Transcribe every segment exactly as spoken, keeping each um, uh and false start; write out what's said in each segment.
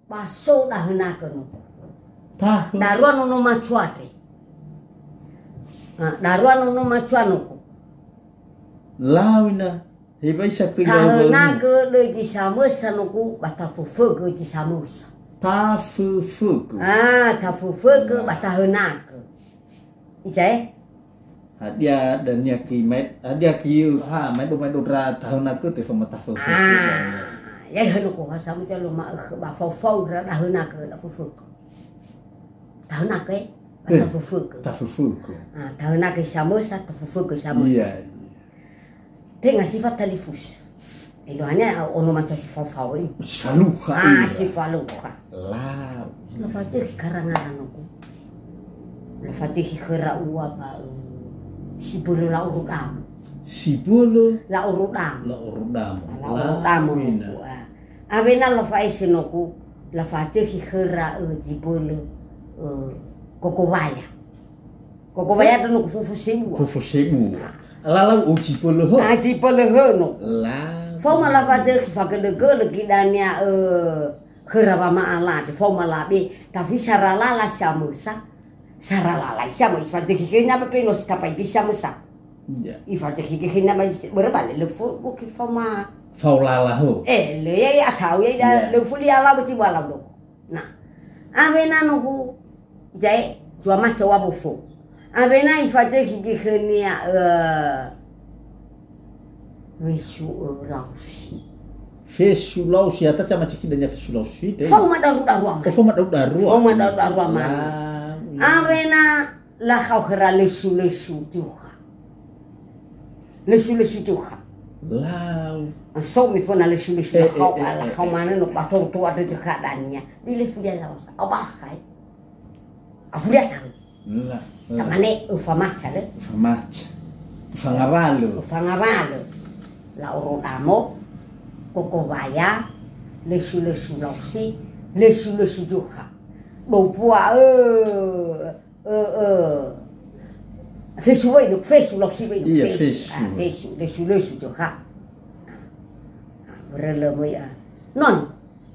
baso dahuna kono. Tah. Daruan ono macuate. Ah, daruan ono macuano ko. Lawina. Hebai sa ke Tahuna ke le di samusa no ko bata fufu ke di samusa. Ta fu fu. Ah, ta fufu ke bata huna ke. Ijai? Dia dan ya ki met dia ki ha met do met do ra tahun aku te sama ta fu fu. Ah, ya hanu ko samu jalo ma ba fau fau ra da huna ke da fufu. Tahuna ke bata fufu ke. Ta fu fu. Ah, tahuna ke samusa ta fufu ke samusa. Iya. Tenga sifat talifus. Iluannya ono macam sifat fau ini. Faluha. Ah, sifat luka. La. La fatih karangan aku. La fatih kera uwa ba. Si bulu la urudam. Si bulu La urudam. la urudam. La urudam aku. Avena la faisi noku. La fatih kera di bulu. Kokobaya. Kokobaya tu noku fufu sebu. Fufu sebu. Lalau uji bulu ho. Ah, di bulu no. La. Foma la fatih fakede gele kidania eh kera ba maala. Foma la be tapi sarala la samusa. Sarala la samu fatih kena ba peno sta pa di samusa. Ya. I fatih kena ba berbalik le fu buki foma. Faulala ho. Eh le ya tahu ya le fu dia la beti bala do. Nah. Avena no ku jai suama cawa bufu. Avena i fatih kena eh Visu lausi. Visu lausi ata chama chikidanya visu lausi. Fau madaru daruama. Oh, fau madaru daru. Fau madaru daruama. Avena la kau kera lesu lesu juga. Lesu lesu juga. Lau. So mi pun lesu lesu kau ala kau mana no bator tu ada juga dania. Dile fudia laus. Abah kai. Afudia tahu. La. Tamane ufamacha le. Ufamacha. Ufangavalo. Ufangavalo. La urudamo, kokobaya, lesu lesu lausi, lesu lesu juga. Dopua eh eh eh. Fesu way no fesu lausi way no fesu. Fesu lesu lesu juga. Berelo ya. Non.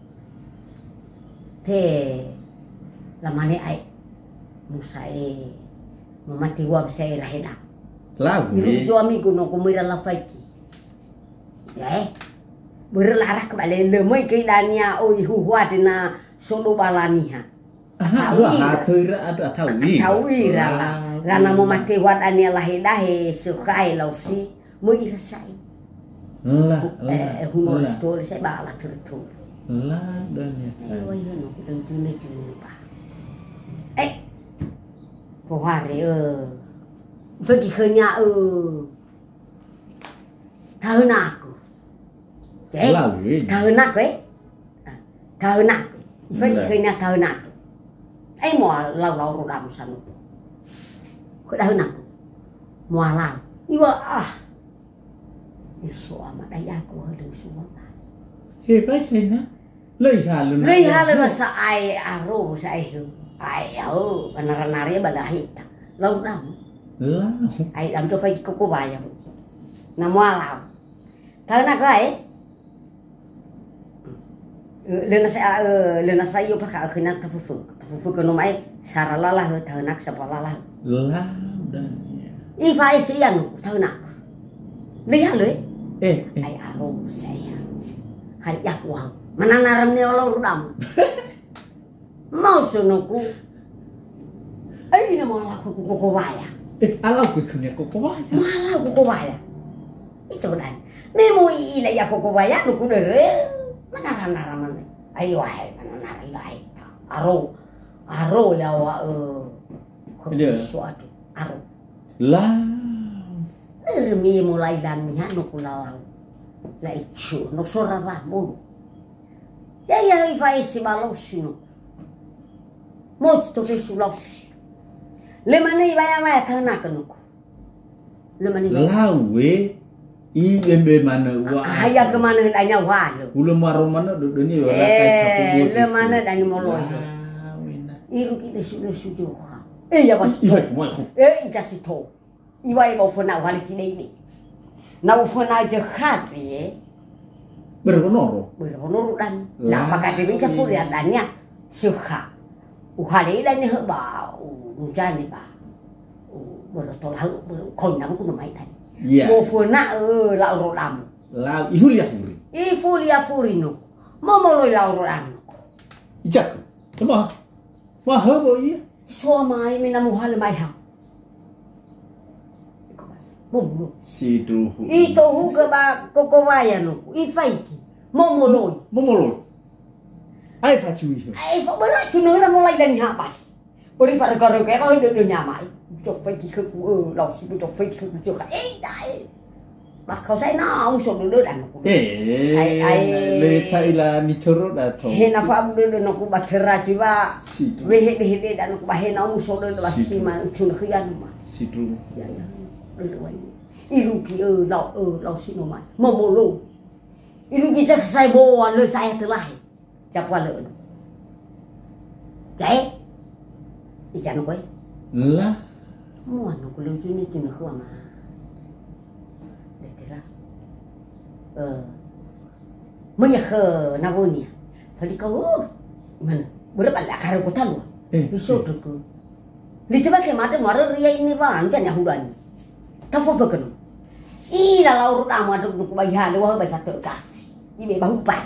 Te la mane ai musai mamati wa sai la heda. Lagu. Iru jo amigo no kumira la faiki. Ya, berlarah kembali lemoi ke dania oi huwa dina solo balaniha. Ah, wah, tuira ada tawi. Tawira lah. Lana mo mati wat ania lahidahe sukai lausi mo irasai. Lah, Eh, humor story saya bala tertul. Lah, dan ya. Eh, wai no dan tune tune pa. Eh. Pohare eh. Pergi kenya eh. Tahun aku. Cek, tahun aku eh, tahun aku, Ifai kena tahun aku, eh mau lau lau rodam sanu, kau tahun aku, mau lau, iwa ah, isu amat ayah aku harus semua. Hebat sih na, leihal lu. Leihal lu sa ay aro sa ay ay oh, benar-benarnya balahi, lau ram, lau, ay ram tu fai koko bayam, nama lau, tahun aku eh. Lena saya lena saya yo pakai kena tafufu tafufu kono mai saralalah tahunak sapalalah lah dan i fai siang tahunak lihat lo eh ai aro saya hari yak wang mana naram ni Allah rudam mau sunuku ai na malah ku ku waya eh alau ku kunya ku waya malah ku waya itu dan memo ila ya ku waya lu ku dere mana nara mana ayo ay mana nara lai aro aro lawa eh suatu aro lah mi mulai lamnya no kulalau la ichu no sorara mulu ya ya vai si balosi no molto fesu losi le mani vai vai thana kanuko le mani lawe I lembe mana wa haya ke mana danya wa lo ulo maro mana dunia wala kai sapu buat le mana danya molo iru kita sudah suju eh ya bos eh ija sito iwa iwa fona wali tine ini na ufona je khati Berhonoro. Berhonoro dan. Lah pakai dewi campur ya dannya suka. Ukali dan ni heba. Uncan ni ba. Bertolah berkon nam ku mai dan. Iya. Mo funa e lau rodam. Lau ihulia furi. Ifulia furino. Mo mo loi lau rodam. Ijak. Kemah. Mah hebo iya. So mai mina muhal mai ha. Momo. Si tu. Ito hu ke ba kokowaya no. I faiki. Momo loi. Momo loi. Ai fa chui. Ai fa bera chuno na mo lai dan ha ba. Beri fa ka ke ba được được nhà mày. Chọc faiki ke ku ơ lau si chọc faiki ke ku chưa ka. Ei dai. Ba khâu sai na ông so được được dan ku. Eh. Ai ai le thai la ni thoro da tho. He na fa được được no ku ba thera chi ba. We he he he dan ku ba he na ông so được ba si ma chuno khian ma. Si tu. Ya ya. Iruki ơ lau ơ lau si no mai momo lo iruki sa sai bo le sai terlah chap qua lợn chạy đi chả nó quấy Lah. mua nó có lưu chứ ni chứ nó không mà để thế ra ờ mới nhà khờ na vô nè phải đi câu mình bữa đó bạn lại khai của thằng luôn đi sốt được cơ đi tới bác cái mặt đó mà nó riêng như vậy anh cái nhà hù đàn thằng phong phật i là lau rút ama được được bài hà luôn bài phật tự cả i bị bao bạc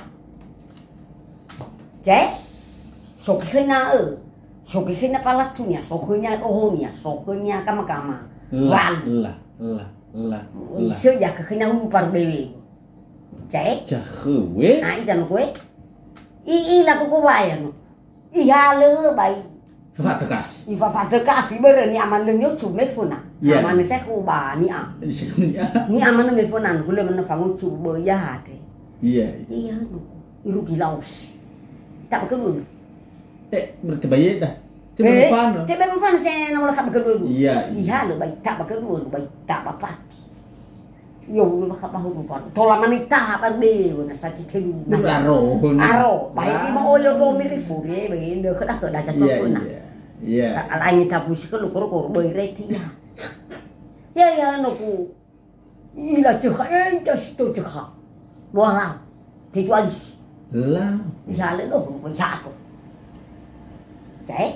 chế số cái khơi na ở số cái khơi na palat tu nya số khơi nya ô nya số khơi nya kama kama Lah. Lah. Lah. Lah. Lah. sơ ya cái khơi na hu par bebe chế Cha khơ we. ai jangan quê i i là cô cô bài à i hà lơ bài Fa ta ka. i fa fa tự cả phí bơ rồi ni aman lưng nhốt chủ mấy phun à Yeah. aman sẽ khu bà ni à Ni seknya. ni aman mấy phun à kulo mana fangu chủ bơ ya hạt Iya. iya iru gilaus tak pakai dulu Eh, berarti bayi dah. Tiba eh, fan. Tiba fan saya nak tak pakai dulu Iya. iya lo baik tak pakai dulu baik tak apa yo lu bakal tahu pun tola manita apa be na sa chi thelu Nak aro. aro baik di mau yo do mili furi baik dia kena ke dah jatuh pun nah Iya. ala ini tak pusi ke lu koro koro baik reti ya ya ya no ku ila cekha eh just tu cekha bola thì cho alis Lah. ya le do ko ya ko chạy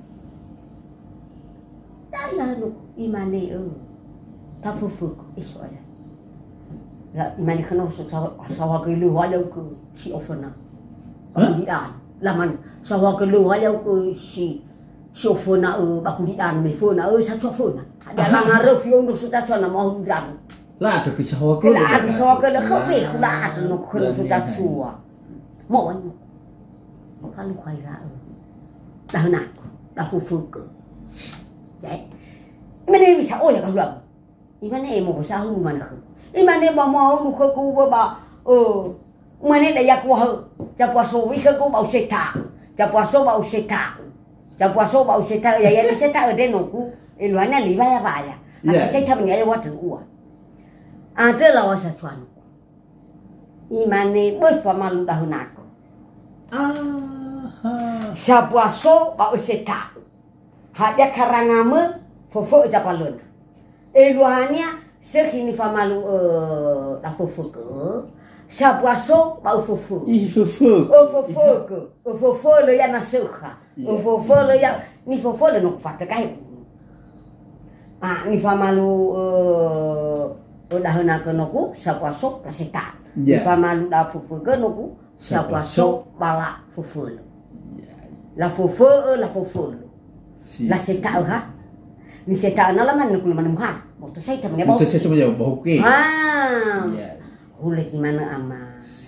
đây là no imani ơ ta phu phu Israel là imani khano sao sao cái lưu hóa lâu cứ si offerna aku di dan laman sao cái lưu hóa lâu cứ si si offerna ơ aku di dan me phone ơ sao cho phone ada lang review untuk sudah cho na mau dan Lah tu ke sawa ko. la ada sao cái nó không biết cũng đã nó không sudah chua mau anh kalau khai ra dah nak dah phu phu ke chạy mana bisa oh ya kalau imana emo bisa hu mana ke imana ba mau nu ke ku ba ờ mana dah ya ku ha cha puaso wi ke ku bau seta cha puaso bau seta cha puaso bau seta ya ya seta ở đây nó ku iluana li ba ya ba ya tapi seta punya ya watu u à这老我是传imana boi pamalu dah nak Ah. sa puaso bau seta Hadia karangame fofo japalun. Eluannya sekini famalu eh la fofo ke. Sa puaso bau fofo. I fofo. O fofo ke. O fofo le ya nasukha. O fofo le ya ni fofo le nok fata kai. Ah ni famalu eh udah hena ke noku sa puaso la seta. Ni famalu da fofo ke noku sa puaso bala fofo. La fofo la fofo. La seta ha ni seta na laman ku laman muha moto sai tamnya bau moto sai tamnya bau ke ah iya hule gimana ama